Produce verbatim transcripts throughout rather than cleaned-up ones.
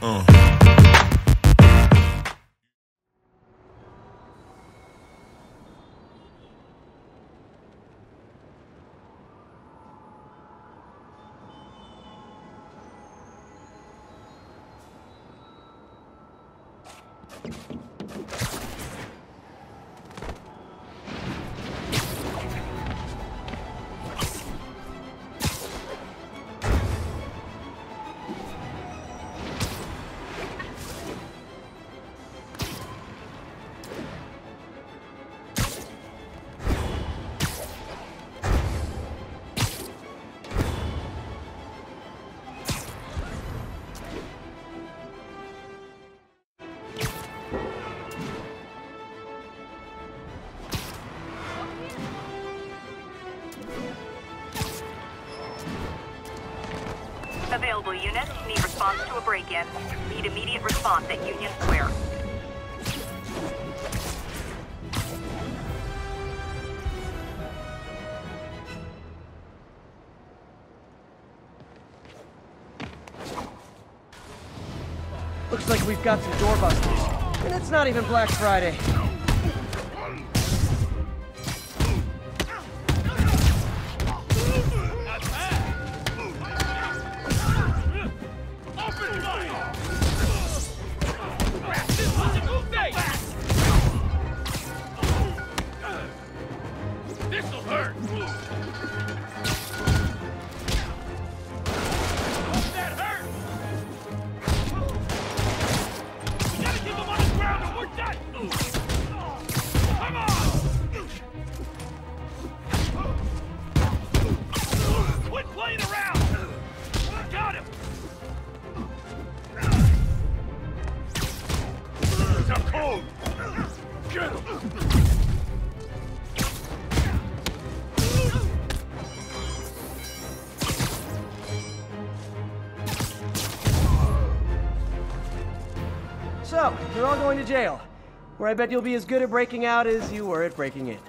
Uh. Available units need response to a break-in. Need immediate response at Union Square. Looks like we've got some doorbusters. And it's not even Black Friday. So, you're all going to jail, where I bet you'll be as good at breaking out as you were at breaking in.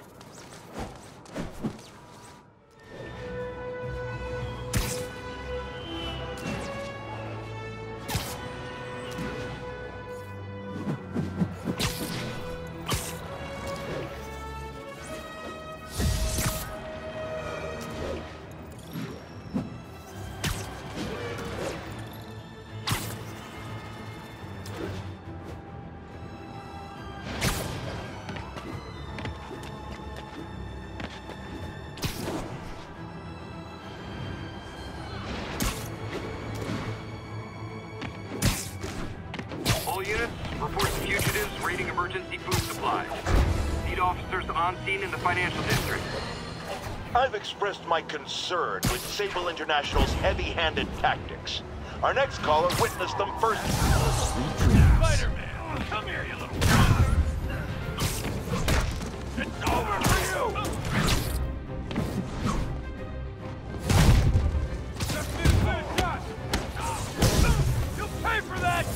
Units, report fugitives raiding emergency food supplies. Need officers on scene in the financial district. I've expressed my concern with Sable International's heavy-handed tactics. Our next caller witnessed them first. Spider-Man, come here, you little... It's over for you! Just need a better shot! You'll pay for that!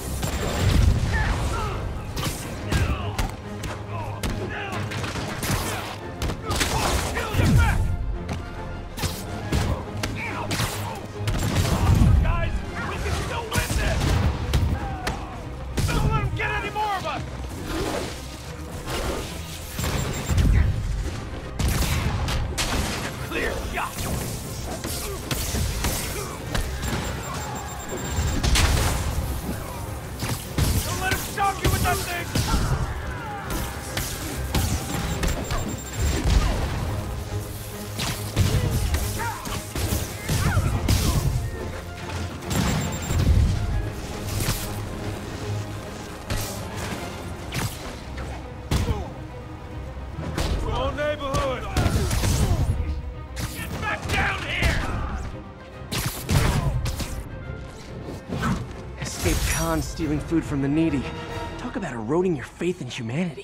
Stealing food from the needy. Talk about eroding your faith in humanity.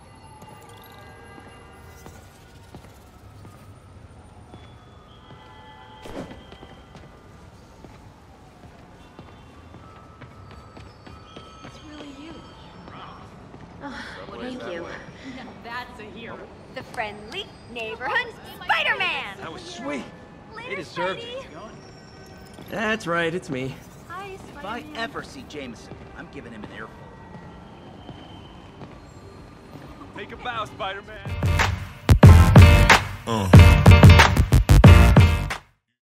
It's really you. Oh, thank you. That's a hero. The friendly neighborhood Spider-Man! That was sweet. Later, They deserved Spidey. it. That's right, it's me. Hi, If I ever see Jameson, I'm giving him an earful. Make a bow, Spider-Man. Uh.